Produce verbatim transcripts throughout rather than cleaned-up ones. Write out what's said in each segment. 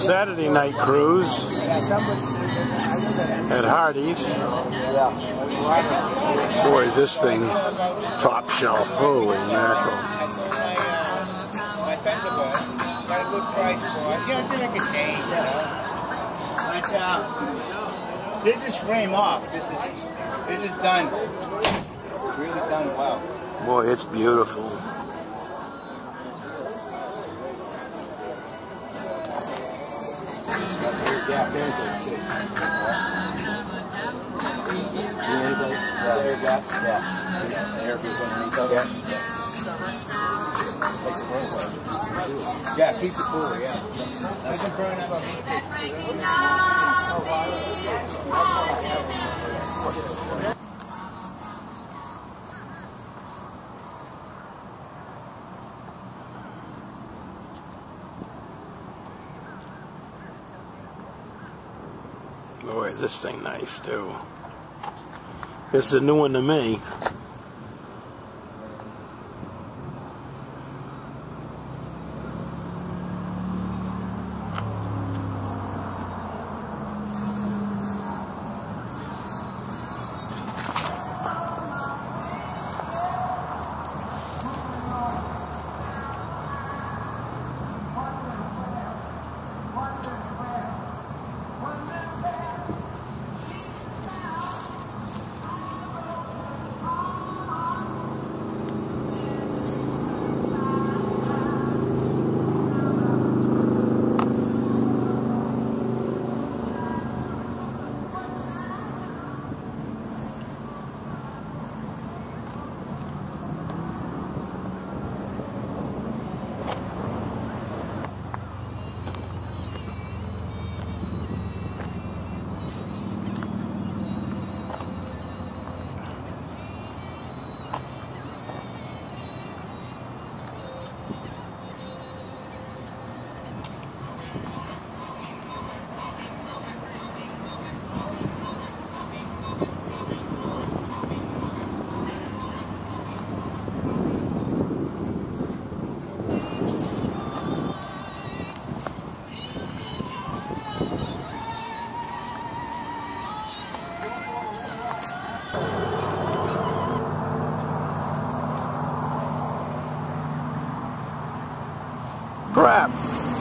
Saturday night cruise at Hardee's. Boy, is this thing top shelf. Holy mackerel. My Thunderbird got a good price for it. You know, it's like a change, you know. But uh, this is frame off. This is this is done. Really done well. Boy, it's beautiful. Yeah, pancake too. Pancake? Yeah. Air gap? Yeah. The air goes underneath of it? Yeah. Makes it burn well. Yeah, keep it cooler, yeah. Doesn't burn up. Boy, this thing nice too. It's a new one to me. Crap.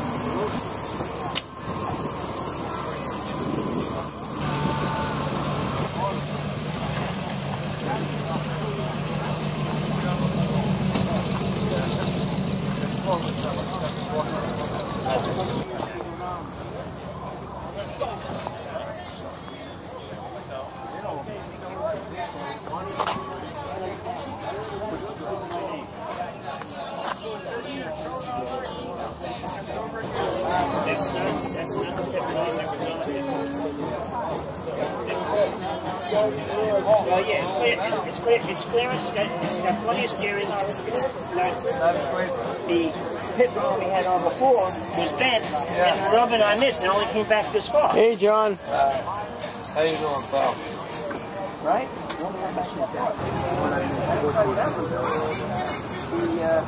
Well, yeah, it's clear. It's clear. It's clearance. It's got, it's got plenty of steering. It's, it's not, the pit roll we had on before was bent, yeah. And rubbing on this, and only came back this far. Hey, John. Uh, how you doing, pal? Right? The uh,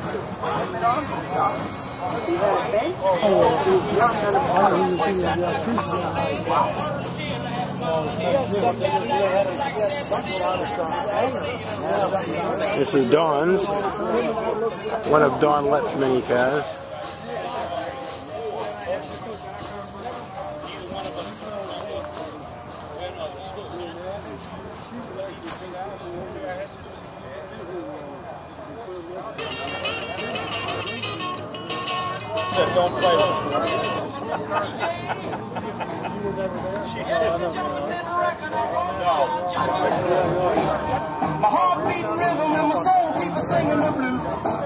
he had a bench. Oh, this is Dawn's, one of Dawn Lett's mini cars. Don't fight. My heart beating rhythm and my soul keeps singing the blues.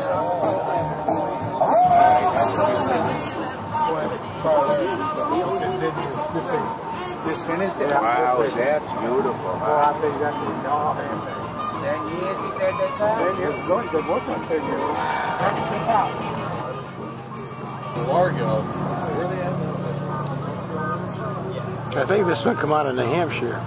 This finished it? Wow, that's beautiful. Wow. Ten years, he said that time? Ten years. Going to work on ten years. Largo. I think this one come out of New Hampshire.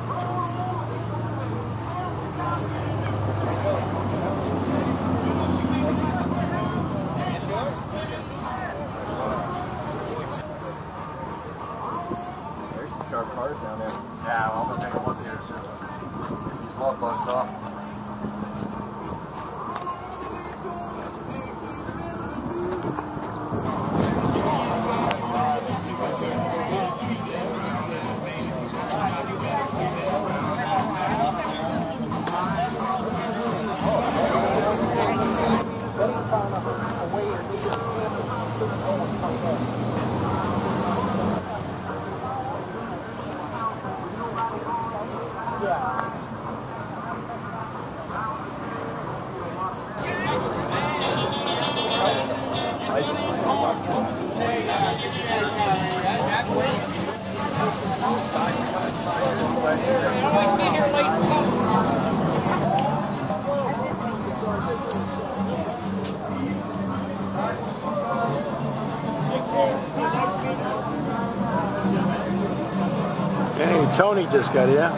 Tony just got here.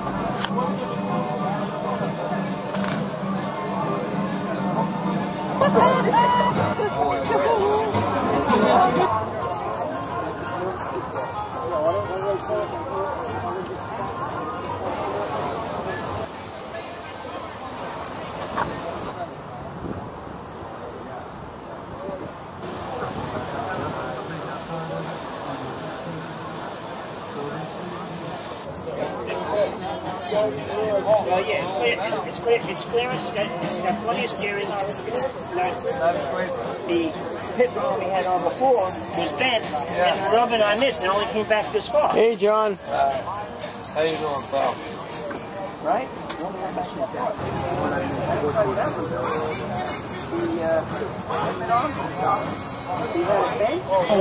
Well, yeah, it's clear. It's clear. It's clearance. It's got, it's got plenty of steering. It's, it's not, the pit ball we had on before was bent, yeah. And we're rubbing on this, and it only came back this far. Hey, John. Uh, how you doing, pal? Right? The uh, you had it bent?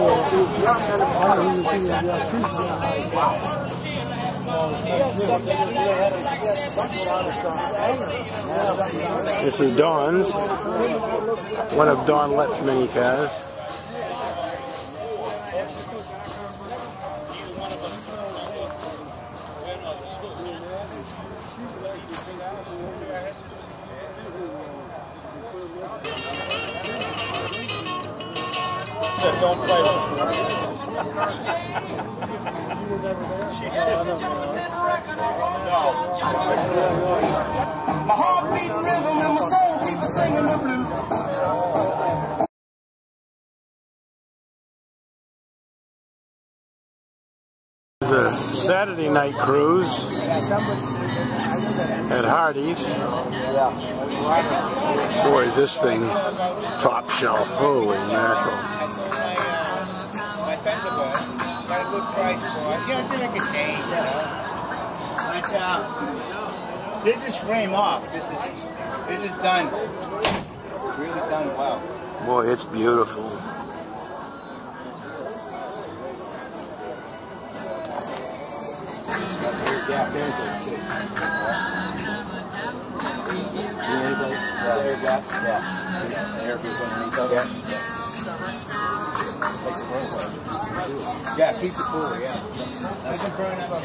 This is Dawn's, one of Dawn Lett's many cars. Don't play with My heart beating rhythm and my soul keeps singing the blues. It's a Saturday night cruise at Hardee's. Boy, is this thing top shelf. Holy mackerel. My Thunderbird got a good price for it. You know, it's like a change, you know. But uh, this is frame off. This is this is done. Really done well. Boy, it's beautiful. gap intake too. The intake, is air gap? Yeah. The air goes underneath of it. Makes it burn like Yeah, keeps it cooler, yeah. Doesn't burn up.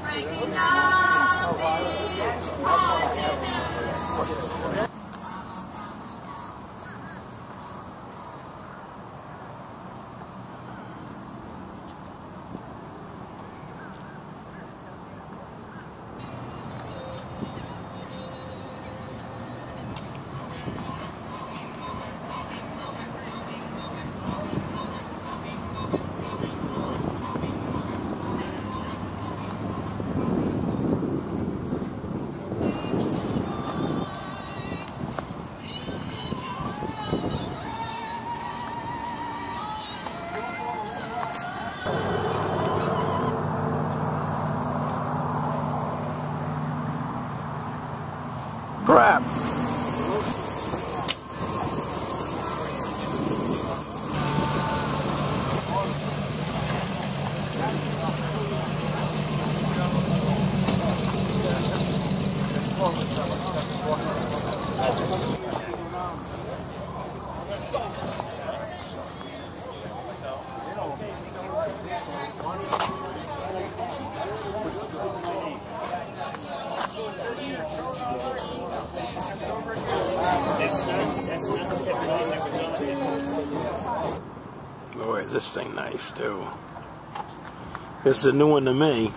Crap. Boy, this thing nice too. It's a new one to me.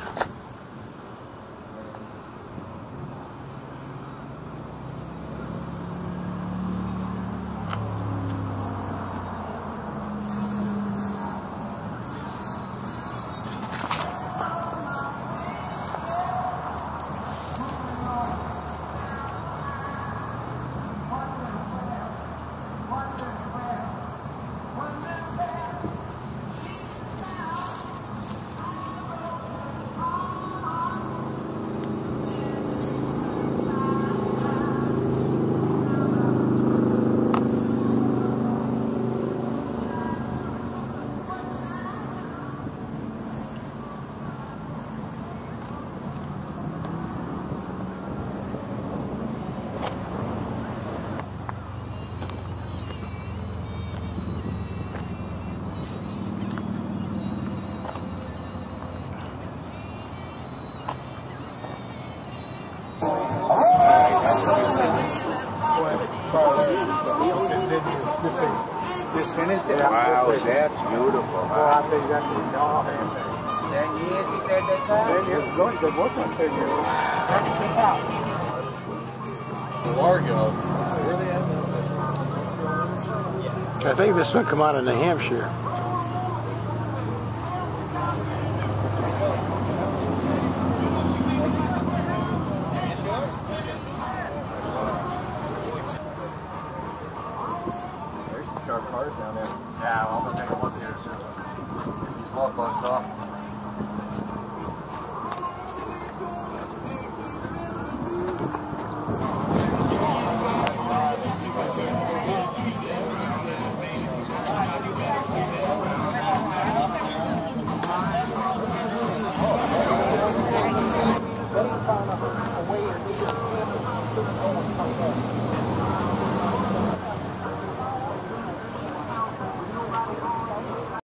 Just finished it? Wow, that's beautiful. Well, I think that's the dog. Ten years, he said that time? Ten years. Good, good work on ten years. That's the cow. Largo. I think this one come out of New Hampshire. There's some sharp cars down there. Yeah, well, I'm gonna take a look here soon. These love bugs off.